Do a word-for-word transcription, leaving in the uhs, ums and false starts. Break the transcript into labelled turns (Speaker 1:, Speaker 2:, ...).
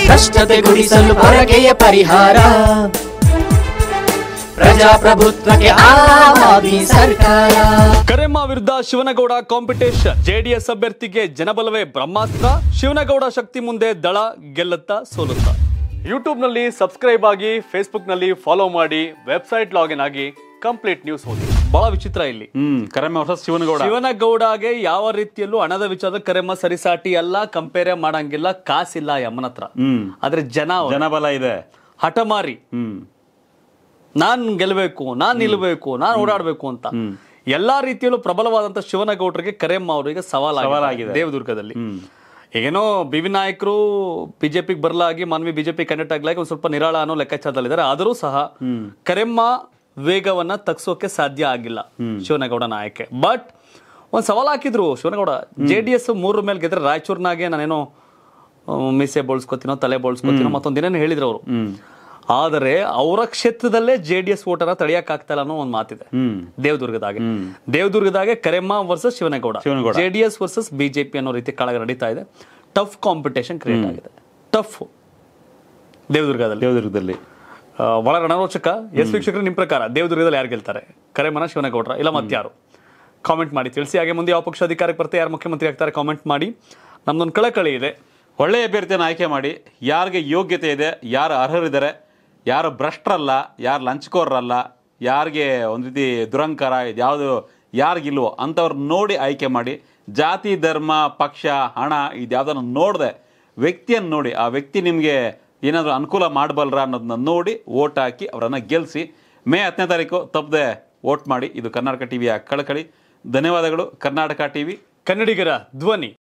Speaker 1: ಭ್ರಷ್ಟತೆ ಗುಡಿಸಲು ಪೊರಕೆಯ ಪರಿಹಾರ ಪ್ರಜಾಪ್ರಭುತ್ವಕ್ಕೆ ಆವಾದಿ ಸರ್ಕಾರ.
Speaker 2: ಕರೆಮ್ಮ ವಿರುದ್ಧ ಶಿವನಗೌಡ ಕಾಂಪಿಟೇಷನ್. ಜೆಡಿಎಸ್ ಅಭ್ಯರ್ಥಿಗೆ ಜನಬಲವೇ ಬ್ರಹ್ಮಾಸ್ತ್ರ. ಶಿವನಗೌಡ ಶಕ್ತಿ ಮುಂದೆ ದಳ ಗೆಲ್ಲುತ್ತಾ ಸೋಲುತ್ತಾ. ಯೂಟ್ಯೂಬ್ ನಲ್ಲಿ ಸಬ್ಸ್ಕ್ರೈಬ್ ಆಗಿ, ಫೇಸ್ಬುಕ್ ನಲ್ಲಿ ಫಾಲೋ ಮಾಡಿ, ವೆಬ್ಸೈಟ್ ಲಾಗಿನ್ ಆಗಿ ಕಂಪ್ಲೀಟ್ ನ್ಯೂಸ್ ಓದಿ. ಬಹಳ ವಿಚಿತ್ರ ಇಲ್ಲಿ.
Speaker 3: ಹ್ಮ್ ಕರೆಮ್ಮ ವರ್ಸಸ್ ಶಿವನಗೌಡ.
Speaker 2: ಶಿವನಗೌಡಗೆ ಯಾವ ರೀತಿಯಲ್ಲೂ ಹಣದ ವಿಚಾರದ ಕರೆಮ್ಮ ಸರಿಸಾಟಿ ಎಲ್ಲ, ಕಂಪೇರ್ ಮಾಡಂಗಿಲ್ಲ. ಕಾಸಿಲ್ಲ ಯಮ್ಮನ ಹತ್ರ,
Speaker 3: ಹ್ಮ್
Speaker 2: ಆದ್ರೆ ಜನ
Speaker 3: ಜನಬಲ ಇದೆ.
Speaker 2: ಹಠಮಾರಿ,
Speaker 3: ಹ್ಮ್
Speaker 2: ನಾನ್ ಗೆಲ್ಬೇಕು, ನಾನ್ ನಿಲ್ಬೇಕು, ನಾನ್ ಓಡಾಡ್ಬೇಕು ಅಂತ ಎಲ್ಲಾ ರೀತಿಯಲ್ಲೂ ಪ್ರಬಲವಾದಂತ ಶಿವನಗೌಡರಿಗೆ ಕರೆಮ್ಮ ಅವರಿಗೆ ಸವಾಲಾಗಿದೆ ದೇವದುರ್ಗದಲ್ಲಿ. ಏನೋ ಬಿ ವಿ ನಾಯಕರು ಬಿಜೆಪಿಗೆ ಬರಲಾಗಿ, ಮಾನ್ವಿ ಬಿಜೆಪಿ ಕ್ಯಾಂಡಿಡೇಟ್ ಆಗ್ಲಾಗಿ ಒಂದ್ ಸ್ವಲ್ಪ ನಿರಾಳ ಅನ್ನೋ ಲೆಕ್ಕಾಚಾರದಲ್ಲಿದ್ದಾರೆ. ಆದರೂ ಸಹ ಕರೆಮ್ಮ ವೇಗವನ್ನ ತಗ್ಸೋಕೆ ಸಾಧ್ಯ ಆಗಿಲ್ಲ ಶಿವನಗೌಡ ನಾಯಕೆ. ಬಟ್ ಒಂದ್ ಸವಾಲ್ ಹಾಕಿದ್ರು ಶಿವನಗೌಡ. ಜೆ ಡಿ ಎಸ್ ಮೂರ ಮೇಲೆ ಗೆದ್ರೆ ರಾಯಚೂರ್ನಾಗೆ ನಾನೇನೋ ಮೀಸೆ ಬೋಳ್ಸ್ಕೊತೀನೋ, ತಲೆ ಬೋಳ್ಸ್ಕೊತೀನೋ ಮತ್ತೊಂದಿನೇನು ಹೇಳಿದ್ರು ಅವರು. ಆದರೆ ಅವರ ಕ್ಷೇತ್ರದಲ್ಲೇ ಜೆ ಡಿ ಎಸ್ ವೋಟರ ತಡೆಯಕ್ ಆಗ್ತಾ ಇಲ್ಲ ಅನ್ನೋ ಒಂದು ಮಾತಿದೆ ದೇವದುರ್ಗದಾಗೆ. ದೇವದುರ್ಗದಾಗೆ Karemma versus Shivanagouda, J D S versus BJP ಅನ್ನೋ ರೀತಿ ಕಾಳಗ ನಡೀತಾ ಇದೆ. ಟಫ್ ಕಾಂಪಿಟೇಷನ್ ಕ್ರಿಯೇಟ್ ಆಗಿದೆ. ಟಫ್ ದೇವದುರ್ಗದಲ್ಲಿ ದೇವದುರ್ಗದಲ್ಲಿ ಬಹಳ ರಣರೋಚಕ. ಎಸ್ ವೀಕ್ಷಕರು, ನಿಮ್ ಪ್ರಕಾರ ದೇವದುರ್ಗದಲ್ಲಿ ಯಾರು ಗೆಲ್ತಾರೆ? ಕರೆಮ್ಮನ, ಶಿವನಗೌಡರ, ಇಲ್ಲ ಮತ್ಯಾರು? ಕಾಮೆಂಟ್ ಮಾಡಿ ತಿಳಿಸಿ. ಹಾಗೆ ಮುಂದೆ ಯಾವ ಪಕ್ಷ ಅಧಿಕಾರಕ್ಕೆ ಬರ್ತಾರೆ, ಯಾರು ಮುಖ್ಯಮಂತ್ರಿ ಆಗ್ತಾರೆ ಕಾಮೆಂಟ್ ಮಾಡಿ. ನಮ್ದೊಂದು ಕಳಕಳಿ ಇದೆ,
Speaker 3: ಒಳ್ಳೆಯ ಅಭ್ಯರ್ಥಿಯನ್ನು ಆಯ್ಕೆ ಮಾಡಿ. ಯಾರಿಗೆ ಯೋಗ್ಯತೆ ಇದೆ, ಯಾರು ಅರ್ಹರಿದ್ದಾರೆ, ಯಾರು ಭ್ರಷ್ಟರಲ್ಲ, ಯಾರು ಲಂಚಕೋರರಲ್ಲ, ಯಾರಿಗೆ ಒಂದು ರೀತಿ ದುರಂಕಾರ ಯಾವುದು ಯಾರಿಗಿಲ್ವೋ ಅಂಥವ್ರು ನೋಡಿ ಆಯ್ಕೆ ಮಾಡಿ. ಜಾತಿ, ಧರ್ಮ, ಪಕ್ಷ, ಹಣ ಇದ್ಯಾವುದನ್ನು ನೋಡದೆ ವ್ಯಕ್ತಿಯನ್ನು ನೋಡಿ, ಆ ವ್ಯಕ್ತಿ ನಿಮಗೆ ಏನಾದರೂ ಅನುಕೂಲ ಮಾಡಬಲ್ಲರ ಅನ್ನೋದನ್ನ ನೋಡಿ ವೋಟ್ ಹಾಕಿ ಅವರನ್ನು ಗೆಲ್ಲಿಸಿ. ಮೇ ಹತ್ತನೇ ತಾರೀಕು ತಪ್ಪದೆ ವೋಟ್ ಮಾಡಿ. ಇದು ಕರ್ನಾಟಕ ಟಿವಿಯ ಕಳಕಳಿ. ಧನ್ಯವಾದಗಳು. ಕರ್ನಾಟಕ ಟಿವಿ,
Speaker 2: ಕನ್ನಡಿಗರ ಧ್ವನಿ.